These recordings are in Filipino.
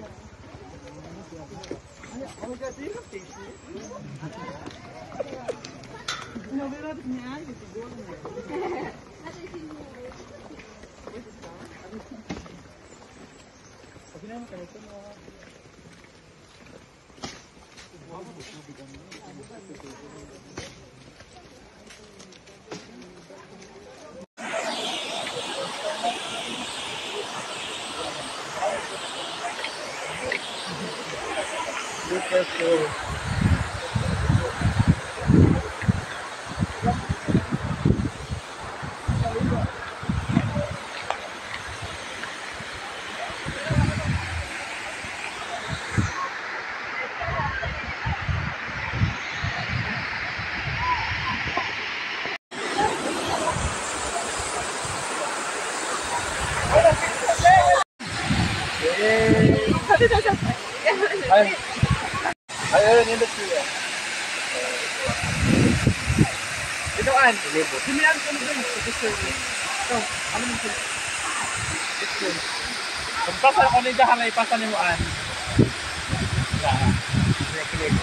Ayun, yung dito. Ito an, libo. Simihan ko na ito. Ito, ano mo ito? Ito. Pagpasal ko nito, halay pasan mo an. Click. 1, 2.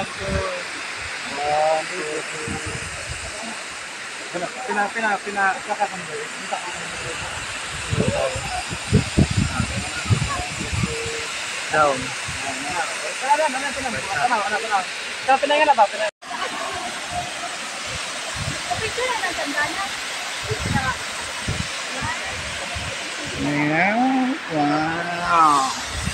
1, 2. Pinakakambay. Down. Pinay na ba? Picture na ng tandana. Wow.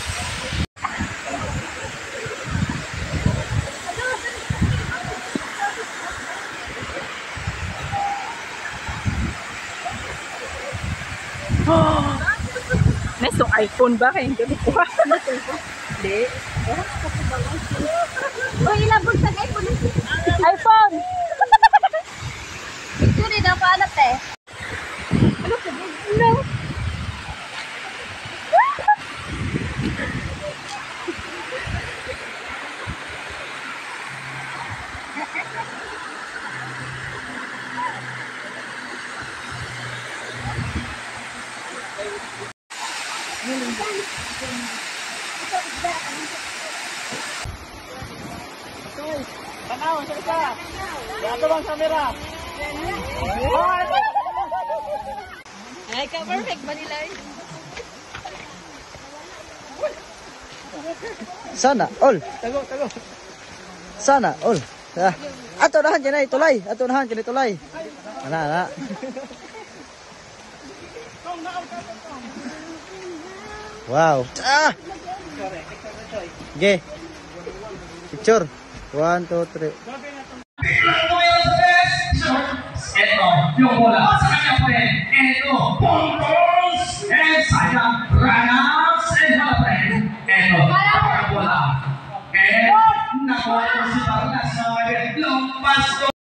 Nesto iPhone ba kayo? Hindi ko pa. Hindi. O ilabog sa iPhone. iPhone! Picture daw pa alat eh. Ano sa no? Tanaw, sa isa. Yato bang camera? Ay, ka-perfect ba nila eh? Sana all. Tago. Sana all. Ato nahan dyan ay tulay. Ato nahan dyan ay tulay. Ana. Wow. Okay. Picture. 1, 2, 3. Ito, yung bola sa kanya pa rin. Ito, puntos! And sayang, runners and halapin. Ito, bola. And nakuha ko si Parlas. Lumpas ko.